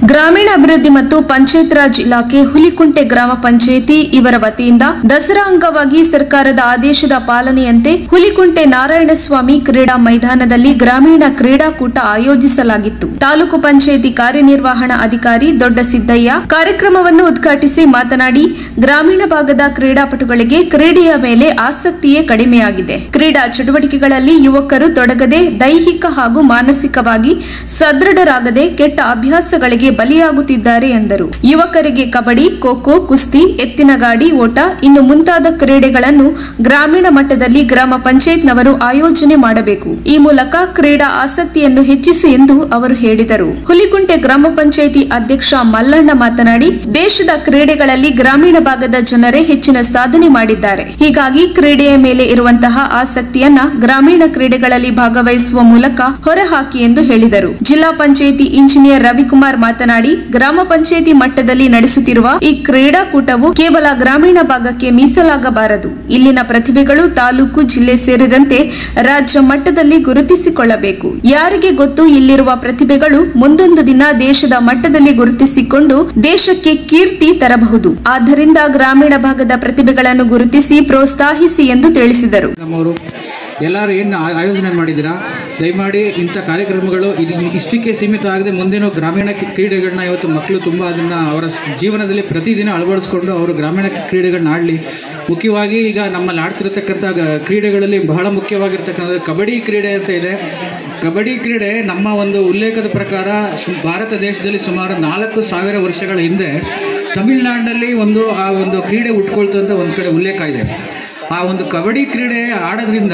ಗ್ರಾಮೀಣಾಭಿವೃದ್ಧಿ ಮತ್ತು ಪಂಚಾಯತ್ ರಾಜ್ ಇಲಾಖೆ ಹುಲಿಕುಂಟೆ ಗ್ರಾಮ ಪಂಚಾಯಿತಿ ಇವರ ವತಿಯಿಂದ ದಸರಾ ಅಂಗವಾಗಿ ಸರ್ಕಾರದ ಆದೇಶದ ಪಾಲನೆಯಂತೆ ಹುಲಿಕುಂಟೆ ನಾರಾಯಣಸ್ವಾಮಿ ಕ್ರೀಡಾ ಮೈದಾನದಲ್ಲಿ ಗ್ರಾಮೀಣ ಕ್ರೀಡಾಕೂಟ ಆಯೋಜಿಸಲಾಗಿತ್ತು. ತಾಲೂಕು ಪಂಚಾಯಿತಿ ಕಾರ್ಯನಿರ್ವಹಣಾ ಅಧಿಕಾರಿ ದೊಡ್ಡ ಸಿದ್ದಯ್ಯ ಕಾರ್ಯಕ್ರಮವನ್ನು ಉದ್ಘಾಟಿಸಿ ಮಾತನಾಡಿ, ಗ್ರಾಮೀಣ ಭಾಗದ ಕ್ರೀಡಾಪಟುಗಳಿಗೆ ಕ್ರೀಡೆಯ ಮೇಲೆ ಆಸಕ್ತಿಯೇ ಕಡಿಮೆಯಾಗಿದೆ. ಕ್ರೀಡಾ ಚಟುವಟಿಕೆಗಳಲ್ಲಿ ಯುವಕರು ತೊಡಗದೆ ದೈಹಿಕ ಹಾಗೂ ಮಾನಸಿಕವಾಗಿ ಸದೃಢರಾಗದೆ ಕೆಟ್ಟ ಅಭ್ಯಾಸಗಳಿಗೆ ಬಲಿಯಾಗುತ್ತಿದ್ದಾರೆ ಎಂದರು. ಯುವಕರಿಗೆ ಕಬಡ್ಡಿ, ಖೋ-ಖೋ, ಕುಸ್ತಿ, ಎತ್ತಿನ ಗಾಡಿ ಓಟ ಇನ್ನು ಮುಂತಾದ ಕ್ರೀಡೆಗಳನ್ನು ಗ್ರಾಮೀಣ ಮಟ್ಟದಲ್ಲಿ ಗ್ರಾಮ ಪಂಚಾಯತ್ನವರು ಆಯೋಜನೆ ಮಾಡಬೇಕು. ಈ ಮೂಲಕ ಕ್ರೀಡಾ ಆಸಕ್ತಿಯನ್ನು ಹೆಚ್ಚಿಸಿ ಎಂದು ಅವರು ಹೇಳಿದರು. ಹುಲಿಕುಂಟೆ ಗ್ರಾಮ ಪಂಚಾಯಿತಿ ಅಧ್ಯಕ್ಷ ಮಲ್ಲಣ್ಣ ಮಾತನಾಡಿ, ದೇಶದ ಕ್ರೀಡೆಗಳಲ್ಲಿ ಗ್ರಾಮೀಣ ಭಾಗದ ಜನರೇ ಹೆಚ್ಚಿನ ಸಾಧನೆ ಮಾಡಿದ್ದಾರೆ. ಹೀಗಾಗಿ ಕ್ರೀಡೆಯ ಮೇಲೆ ಇರುವಂತಹ ಆಸಕ್ತಿಯನ್ನ ಗ್ರಾಮೀಣ ಕ್ರೀಡೆಗಳಲ್ಲಿ ಭಾಗವಹಿಸುವ ಮೂಲಕ ಹೊರಹಾಕಿ ಎಂದು ಹೇಳಿದರು. ಜಿಲ್ಲಾ ಪಂಚಾಯಿತಿ ಇಂಜಿನಿಯರ್ ರವಿಕುಮಾರ್ ಮಾತನಾಡಿ, ಗ್ರಾಮ ಪಂಚಾಯಿತಿ ಮಟ್ಟದಲ್ಲಿ ನಡೆಸುತ್ತಿರುವ ಈ ಕ್ರೀಡಾಕೂಟವು ಕೇವಲ ಗ್ರಾಮೀಣ ಭಾಗಕ್ಕೆ ಮೀಸಲಾಗಬಾರದು. ಇಲ್ಲಿನ ಪ್ರತಿಭೆಗಳು ತಾಲೂಕು, ಜಿಲ್ಲೆ ಸೇರಿದಂತೆ ರಾಜ್ಯ ಮಟ್ಟದಲ್ಲಿ ಗುರುತಿಸಿಕೊಳ್ಳಬೇಕು. ಯಾರಿಗೆ ಗೊತ್ತು, ಇಲ್ಲಿರುವ ಪ್ರತಿಭೆಗಳು ಮುಂದೊಂದು ದಿನ ದೇಶದ ಮಟ್ಟದಲ್ಲಿ ಗುರುತಿಸಿಕೊಂಡು ದೇಶಕ್ಕೆ ಕೀರ್ತಿ ತರಬಹುದು. ಆದ್ದರಿಂದ ಗ್ರಾಮೀಣ ಭಾಗದ ಪ್ರತಿಭೆಗಳನ್ನು ಗುರುತಿಸಿ ಪ್ರೋತ್ಸಾಹಿಸಿ ಎಂದು ತಿಳಿಸಿದರು. ಎಲ್ಲರೂ ಏನು ಆಯೋಜನೆ ಮಾಡಿದ್ದೀರಾ, ದಯಮಾಡಿ ಇಂಥ ಕಾರ್ಯಕ್ರಮಗಳು ಇಷ್ಟಕ್ಕೆ ಸೀಮಿತ ಆಗದೆ ಮುಂದೇನೋ ಗ್ರಾಮೀಣ ಕ್ರೀಡೆಗಳನ್ನ ಇವತ್ತು ಮಕ್ಕಳು ತುಂಬ ಅದನ್ನು ಅವರ ಜೀವನದಲ್ಲಿ ಪ್ರತಿದಿನ ಅಳವಡಿಸ್ಕೊಂಡು ಅವರು ಗ್ರಾಮೀಣ ಕ್ರೀಡೆಗಳನ್ನ ಆಡಲಿ. ಮುಖ್ಯವಾಗಿ ಈಗ ನಮ್ಮಲ್ಲಿ ಆಡ್ತಿರತಕ್ಕಂಥ ಕ್ರೀಡೆಗಳಲ್ಲಿ ಬಹಳ ಮುಖ್ಯವಾಗಿರ್ತಕ್ಕಂಥದ್ದು ಕಬಡ್ಡಿ ಕ್ರೀಡೆ ಅಂತ ಇದೆ. ಕಬಡ್ಡಿ ಕ್ರೀಡೆ ನಮ್ಮ ಒಂದು ಉಲ್ಲೇಖದ ಪ್ರಕಾರ ಭಾರತ ದೇಶದಲ್ಲಿ ಸುಮಾರು 4,000 ವರ್ಷಗಳ ಹಿಂದೆ ತಮಿಳುನಾಡಿನಲ್ಲಿ ಆ ಒಂದು ಕ್ರೀಡೆ ಹುಟ್ಕೊಳ್ತು ಅಂತ ಒಂದು ಕಡೆ ಉಲ್ಲೇಖ ಇದೆ. ಆ ಒಂದು ಕಬಡ್ಡಿ ಕ್ರೀಡೆ ಆಡೋದ್ರಿಂದ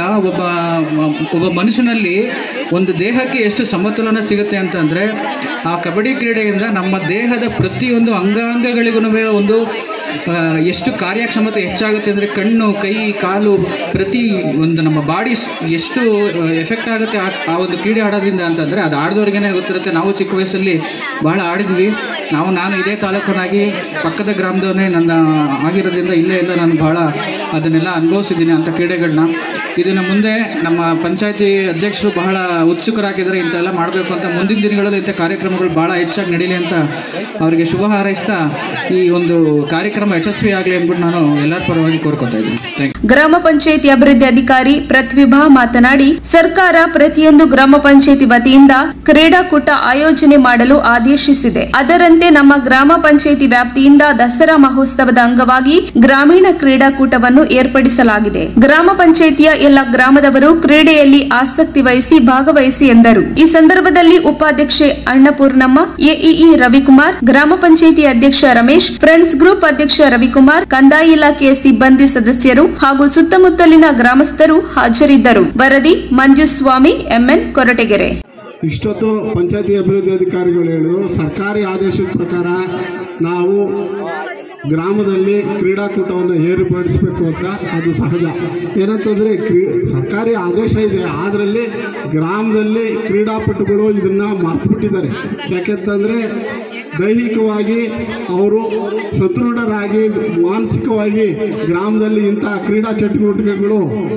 ಒಬ್ಬ ಮನುಷ್ಯನಲ್ಲಿ ಒಂದು ದೇಹಕ್ಕೆ ಎಷ್ಟು ಸಮತೋಲನ ಸಿಗುತ್ತೆ ಅಂತಂದರೆ, ಆ ಕಬಡ್ಡಿ ಕ್ರೀಡೆಯಿಂದ ನಮ್ಮ ದೇಹದ ಪ್ರತಿಯೊಂದು ಅಂಗಾಂಗಗಳಿಗೂ ಒಂದು ಎಷ್ಟು ಕಾರ್ಯಕ್ಷಮತೆ ಹೆಚ್ಚಾಗುತ್ತೆ ಅಂದರೆ, ಕಣ್ಣು, ಕೈ, ಕಾಲು, ಪ್ರತಿ ಒಂದು ನಮ್ಮ ಬಾಡಿ ಎಷ್ಟು ಎಫೆಕ್ಟ್ ಆಗುತ್ತೆ ಆ ಒಂದು ಕ್ರೀಡೆ ಆಡೋದ್ರಿಂದ ಅಂತಂದರೆ ಅದು ಆಡಿದವ್ರಿಗೇ ಗೊತ್ತಿರುತ್ತೆ. ನಾವು ಚಿಕ್ಕ ವಯಸ್ಸಲ್ಲಿ ಬಹಳ ಆಡಿದ್ವಿ. ನಾನು ಇದೇ ತಾಲೂಕನಾಗಿ ಪಕ್ಕದ ಗ್ರಾಮದವನ್ನೇ ನನ್ನ ಆಗಿರೋದ್ರಿಂದ ಇಲ್ಲೇ ಎಲ್ಲ ನಾನು ಬಹಳ ಅದನ್ನೆಲ್ಲ ಅನುಭವಿಸಿದ್ದೀನಿ ಅಂಥ ಕ್ರೀಡೆಗಳನ್ನ. ಇದನ್ನು ಮುಂದೆ ನಮ್ಮ ಪಂಚಾಯತಿ ಅಧ್ಯಕ್ಷರು ಬಹಳ ಉತ್ಸುಕರಾಗಿದ್ದಾರೆ, ಇಂಥೆಲ್ಲ ಮಾಡಬೇಕು ಅಂತ. ಮುಂದಿನ ದಿನಗಳಲ್ಲಿ ಇಂಥ ಕಾರ್ಯಕ್ರಮಗಳು ಭಾಳ ಹೆಚ್ಚಾಗಿ ನಡೀಲಿ ಅಂತ ಅವರಿಗೆ ಶುಭ ಹಾರೈಸ್ತಾ ಈ ಒಂದು ಕಾರ್ಯಕ್ರಮ ಯಶಸ್ವಿಯಾಗಲಿ ಅಂದ್ಬಿಟ್ಟು ನಾನು ಎಲ್ಲರ ಪರವಾಗಿ ಕೋರ್ಕೊತಾ ಇದ್ದೀನಿ. ಗ್ರಾಮ ಪಂಚಾಯತಿ ಅಭಿವೃದ್ಧಿ ಅಧಿಕಾರಿ ಪ್ರತಿಭಾ ಮಾತನಾಡಿ, ಸರ್ಕಾರ ಪ್ರತಿಯೊಂದು ಗ್ರಾಮ ಪಂಚಾಯತಿ ವತಿಯಿಂದ ಕ್ರೀಡಾಕೂಟ ಆಯೋಜನೆ ಮಾಡಲು ಆದೇಶಿಸಿದೆ. ಅದರಂತೆ ನಮ್ಮ ಗ್ರಾಮ ಪಂಚಾಯತಿ ವ್ಯಾಪ್ತಿಯಿಂದ ದಸರಾ ಮಹೋತ್ಸವದ ಅಂಗವಾಗಿ ಗ್ರಾಮೀಣ ಕ್ರೀಡಾಕೂಟವನ್ನು ಏರ್ಪಡಿಸಲಾಗಿದೆ. ಗ್ರಾಮ ಪಂಚಾಯತಿಯ ಎಲ್ಲ ಗ್ರಾಮದವರು ಕ್ರೀಡೆಯಲ್ಲಿ ಆಸಕ್ತಿ ವಹಿಸಿ ಭಾಗವಹಿಸಿ ಎಂದರು. ಈ ಸಂದರ್ಭದಲ್ಲಿ ಉಪಾಧ್ಯಕ್ಷೆ ಅನ್ನಪೂರ್ಣಮ್ಮ, ಎಇಇ ರವಿಕುಮಾರ್, ಗ್ರಾಮ ಪಂಚಾಯತಿ ಅಧ್ಯಕ್ಷ ರಮೇಶ್, ಫ್ರೆಂಡ್ಸ್ ಗ್ರೂಪ್ ಅಧ್ಯಕ್ಷ ರವಿಕುಮಾರ್, ಕಂದಾಯ ಇಲಾಖೆಯ ಸಿಬ್ಬಂದಿ ಸದಸ್ಯರು ಹಾಗೂ ಸುತ್ತಮುತ್ತಲಿನ ಗ್ರಾಮಸ್ಥರು ಹಾಜರಿದ್ದರು. ವರದಿ ಮಂಜುಸ್ವಾಮಿ, ಎಂಎನ್, ಕೊರಟಗೆರೆ. ಇಷ್ಟೊತ್ತು ಪಂಚಾಯತಿ ಅಭಿವೃದ್ಧಿ ಅಧಿಕಾರಿಗಳು ಹೇಳಿದ್ರು, ಸರ್ಕಾರಿ ಆದೇಶದ ಪ್ರಕಾರ ನಾವು ಗ್ರಾಮದಲ್ಲಿ ಕ್ರೀಡಾಕೂಟವನ್ನು ಏರ್ಪಡಿಸಬೇಕು ಅಂತ. ಅದು ಸಹಜ. ಏನಂತಂದರೆ ಸರ್ಕಾರಿ ಆದೇಶ ಇದೆ, ಅದರಲ್ಲಿ ಗ್ರಾಮದಲ್ಲಿ ಕ್ರೀಡಾಪಟುಗಳು ಇದನ್ನು ಮರ್ತುಬಿಟ್ಟಿದ್ದಾರೆ. ಯಾಕೆಂತಂದರೆ ದೈಹಿಕವಾಗಿ ಅವರು ಸದೃಢರಾಗಿ ಮಾನಸಿಕವಾಗಿ ಗ್ರಾಮದಲ್ಲಿ ಇಂಥ ಕ್ರೀಡಾ ಚಟುವಟಿಕೆಗಳು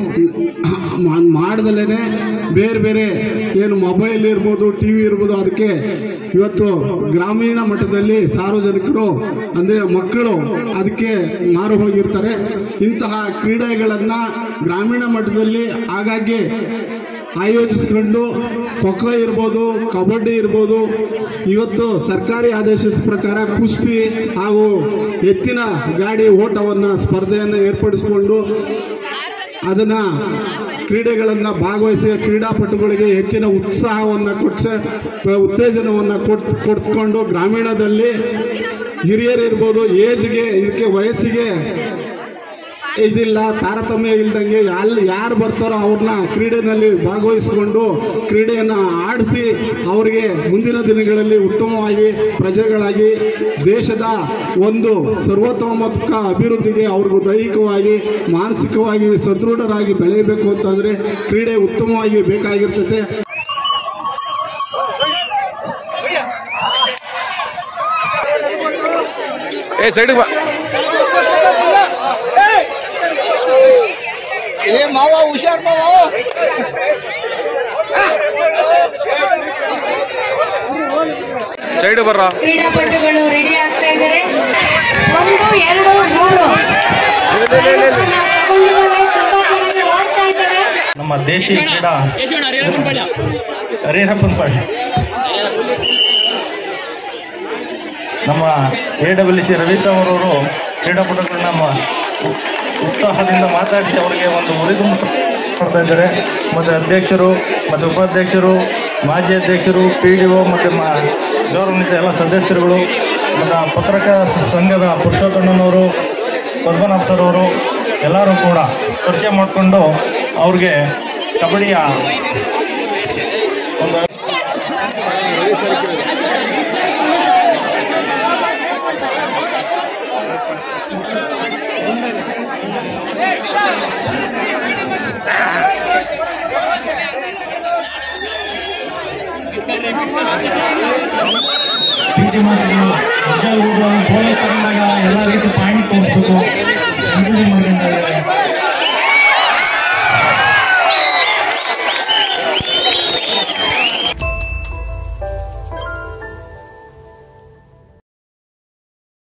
ಮಾಡ್ದಲೇ ಬೇರೆ ಬೇರೆ ಏನು ಮೊಬೈಲ್ ಇರ್ಬೋದು, ಟಿ ವಿ ಇರ್ಬೋದು, ಅದಕ್ಕೆ ಇವತ್ತು ಗ್ರಾಮೀಣ ಮಟ್ಟದಲ್ಲಿ ಸಾರ್ವಜನಿಕರು ಅಂದರೆ ಮಕ್ಕಳು ಅದಕ್ಕೆ ಮಾರು ಹೋಗಿರ್ತಾರೆ. ಇಂತಹ ಕ್ರೀಡೆಗಳನ್ನು ಗ್ರಾಮೀಣ ಮಟ್ಟದಲ್ಲಿ ಆಗಾಗ್ಗೆ ಆಯೋಜಿಸ್ಕೊಂಡು ಖೋ-ಖೋ ಇರ್ಬೋದು, ಕಬಡ್ಡಿ ಇರ್ಬೋದು, ಇವತ್ತು ಸರ್ಕಾರಿ ಆದೇಶದ ಪ್ರಕಾರ ಕುಸ್ತಿ ಹಾಗೂ ಎತ್ತಿನ ಗಾಡಿ ಓಟವನ್ನು ಸ್ಪರ್ಧೆಯನ್ನು ಏರ್ಪಡಿಸಿಕೊಂಡು ಅದನ್ನು ಕ್ರೀಡೆಗಳನ್ನು ಭಾಗವಹಿಸಿ ಕ್ರೀಡಾಪಟುಗಳಿಗೆ ಹೆಚ್ಚಿನ ಉತ್ಸಾಹವನ್ನು ಉತ್ತೇಜನವನ್ನು ಕೊಡ್ಕೊಂಡು ಗ್ರಾಮೀಣದಲ್ಲಿ ಹಿರಿಯರಿರ್ಬೋದು, ಏಜ್ಗೆ ಇದಕ್ಕೆ ವಯಸ್ಸಿಗೆ ಇದಿಲ್ಲ, ತಾರತಮ್ಯ ಇಲ್ದಂಗೆ ಯಾರು ಬರ್ತಾರೋ ಅವ್ರನ್ನ ಕ್ರೀಡೆಯಲ್ಲಿ ಭಾಗವಹಿಸಿಕೊಂಡು ಕ್ರೀಡೆಯನ್ನು ಆಡಿಸಿ ಅವರಿಗೆ ಮುಂದಿನ ದಿನಗಳಲ್ಲಿ ಉತ್ತಮವಾಗಿ ಪ್ರಜೆಗಳಾಗಿ ದೇಶದ ಒಂದು ಸರ್ವತೋಮುಖ ಅಭಿವೃದ್ಧಿಗೆ ಅವ್ರಿಗೂ ದೈಹಿಕವಾಗಿ ಮಾನಸಿಕವಾಗಿ ಸದೃಢರಾಗಿ ಬೆಳೆಯಬೇಕು ಅಂತಂದರೆ ಕ್ರೀಡೆ ಉತ್ತಮವಾಗಿ ಬೇಕಾಗಿರ್ತದೆ. मावा हुशार मावा ಸೈಡ್ ಬರ್ರ ಕ್ರೀಡಾಪಟುಗಳು ರೆಡಿ ಆಗ್ತಾ ಇದ್ದಾರೆ. 1 2 3 ನಮ್ಮ ದೇಶಿ ಕ್ರೀಡಾ ಹರಿಹರಪ್ಪನಪಾಳ್ಯ ನಮ್ಮ AWC ರವಿ ಅವರವರು ಕ್ರೀಡಾಪಟುಗಳನ್ನ ಉತ್ಸಾಹದಿಂದ ಮಾತಾಡಿಸಿ ಅವರಿಗೆ ಒಂದು ಉರಿದು ಕೊಡ್ತಾ ಇದ್ದಾರೆ. ಮತ್ತು ಅಧ್ಯಕ್ಷರು ಮತ್ತು ಉಪಾಧ್ಯಕ್ಷರು, ಮಾಜಿ ಅಧ್ಯಕ್ಷರು, PDO ಮತ್ತು ಗೌರವಾನ್ವಿತ ಎಲ್ಲ ಸದಸ್ಯರುಗಳು ಮತ್ತು ಪತ್ರಕರ್ತರ ಸಂಘದ ಪುರುಷೋತ್ತಣ್ಣನವರು, ಪದ್ಮನಾಭ ಸರ್ ಅವರು ಎಲ್ಲರೂ ಕೂಡ ಪರಿಚಯ ಮಾಡಿಕೊಂಡು ಅವ್ರಿಗೆ ಕಬಡ್ಡಿಯ ಒಂದು ಪೊಲೀಸರ